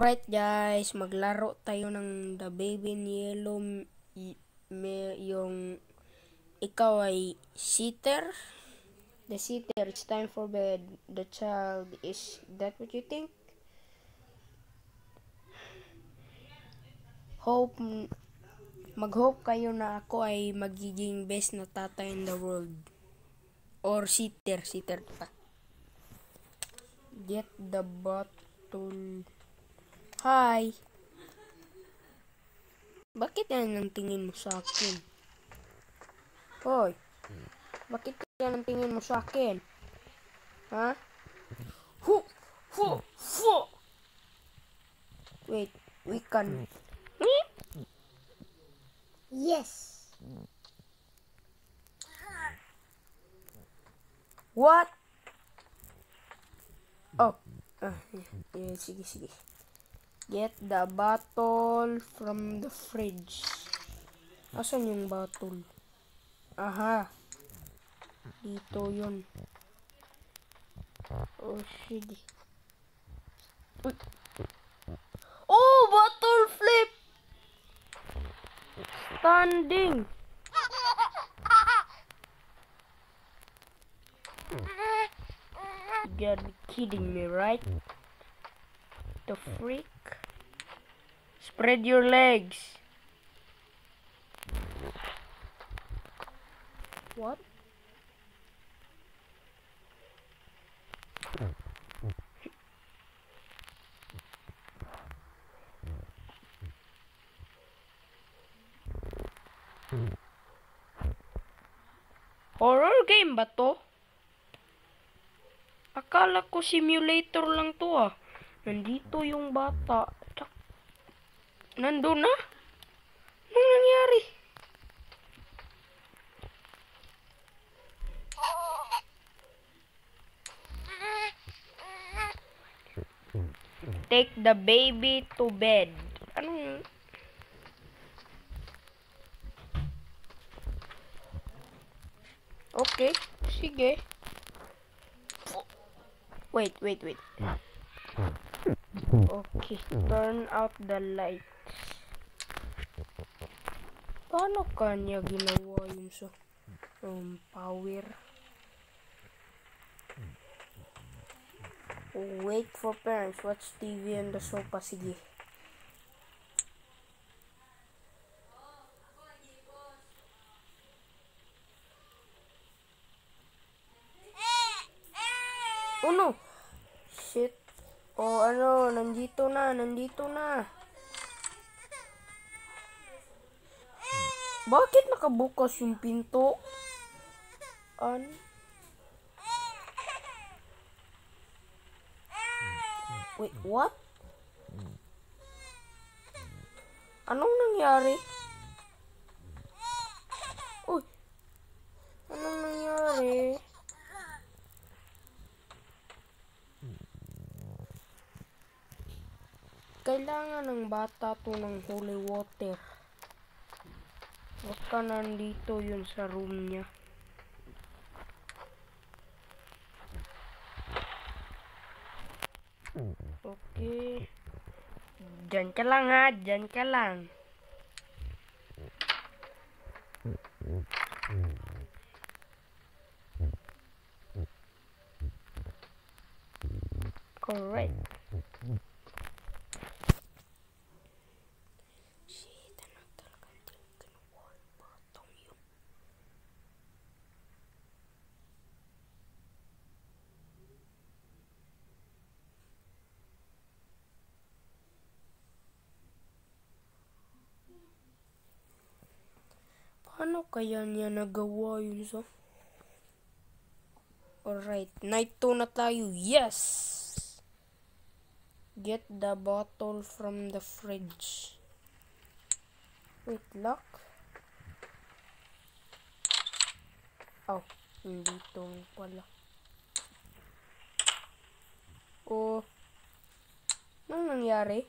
Alright guys, maglaro tayo ng The Baby in Yellow. Yung ikaw ay sitter. The sitter, it's time for bed. The child, is that what you think? Mag-hope kayo na ako ay magiging best na tatay in the world. Or sitter pa. Get the bottle. Hi! Bakit yan ang tingin mo sa akin? Hoy! Bakit yan ang tingin mo sa akin? Ha? Hu! Fu! Fu! Wait, we can... Yes! What? Oh. Sige. Get the bottle from the fridge. Asan yung bottle? Aha. Dito yun. Oh, sige. Oh, bottle flip! Standing. You gotta be kidding me, right? The freak? Spread your legs. What? Horror game ba to? Akala ko simulator lang to ah. Nandito yung bata. Nandun na? Anong nangyari? Take the baby to bed. Anong... Okay, sige. Wait. Okay, turn out the lights. Paano kanya ginawa yun sa power? Wait for parents, watch TV on the sofa, sige. Oh no! Shit. Oh ano, nandito na. Bakit nakabukas yung pinto? Wait, what? Anong nangyari? Uy! Anong nangyari? Kailangan ng bata to ng holy water. Baka nandito yun sa room niya. Okay. Diyan ka lang ha. Diyan ka lang. Correct. Shit, ano talagang ginawa yung batang yun? Paano kaya niya nagawa yun sa... Alright, night 2 na tayo. Yes! Get the bottle from the fridge. Wait, lock? Oh, hindi to pala. Oh, anong nangyari?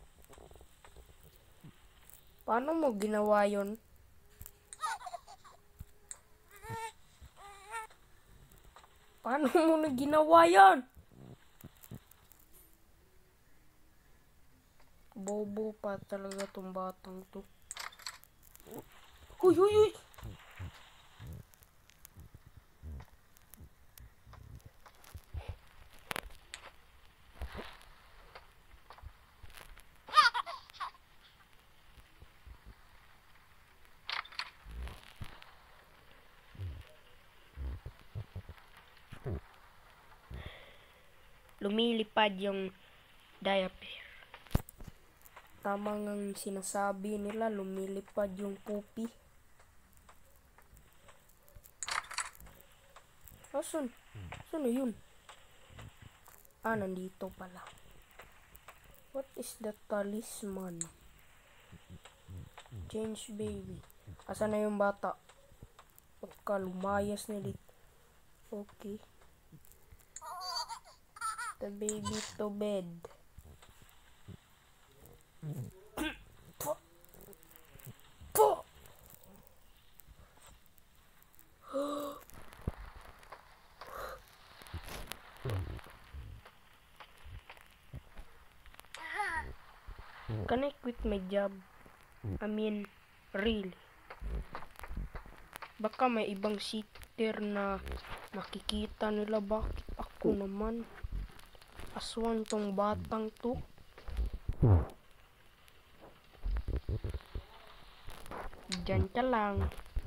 Paano mo ginawa yun? Paano mo na ginawa yan? Bobo pa talaga tong batang to. Huy, huy, huy! Lumilipad yung diaper. Tama ngang sinasabi nila, lumilipad yung poopy. Asan? Saan na yun? Ah, nandito pala. What is the talisman? Change baby. Asan na yung bata? Pagka lumayas na dito. Okay. The baby to bed. Can I quit my job? I mean, really. Baka may ibang sitter na makikita nila, bakit ako naman? Aswan tong batang to. Diyan ka lang.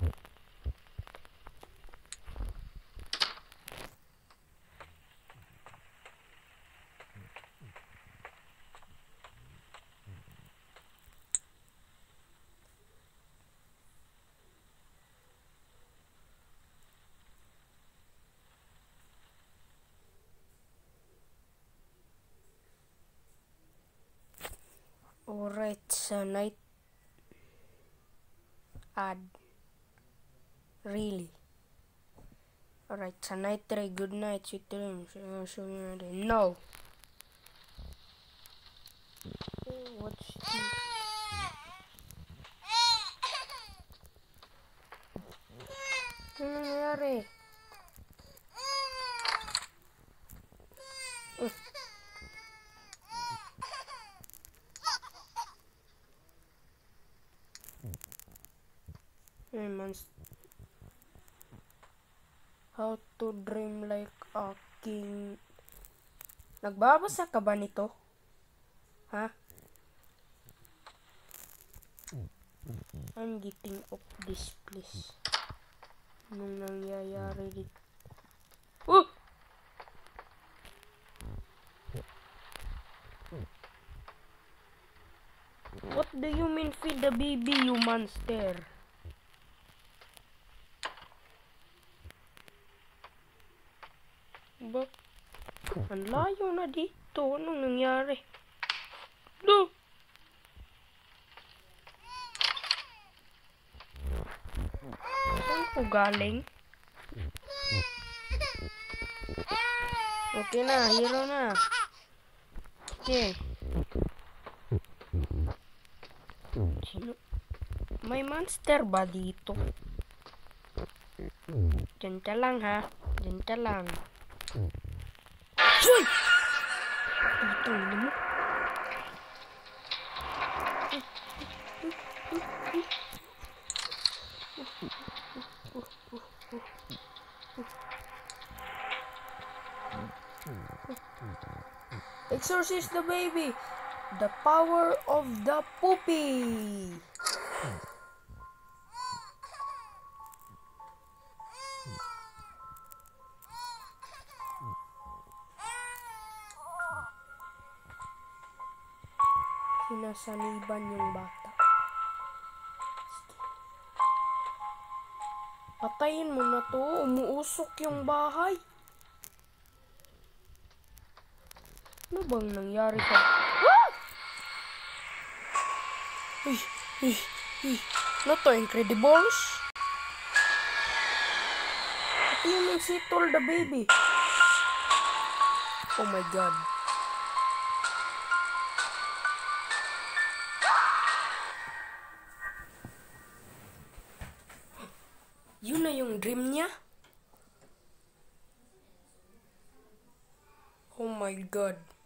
Alright, sa night ad. Really? Alright, sa night tray, good night, sweet dreams. No. What's this? Ano nangyari? How to dream like a king. Nagbabasa ka ba nito? Ha? I'm getting off this place. Anong nangyayari dito? What do you mean feed the baby, you monster? Bak? Ang layo na dito. Anong nangyari? No! Saan ko galing? Okay na, hero na. Okay. Sino? May monster ba dito? Diyan ka lang ha. Diyan ka lang. Uy! Ito mo. Exorcist the baby. The power of the poopy. Sinasaniban yung bata. Patayin mo na to. Umuusok yung bahay. Ano bang nangyari sa... Ah! Ano to? Incredibles? Ito yung Sitol the baby. Oh my god. Yun na yung dream niya? Oh my God.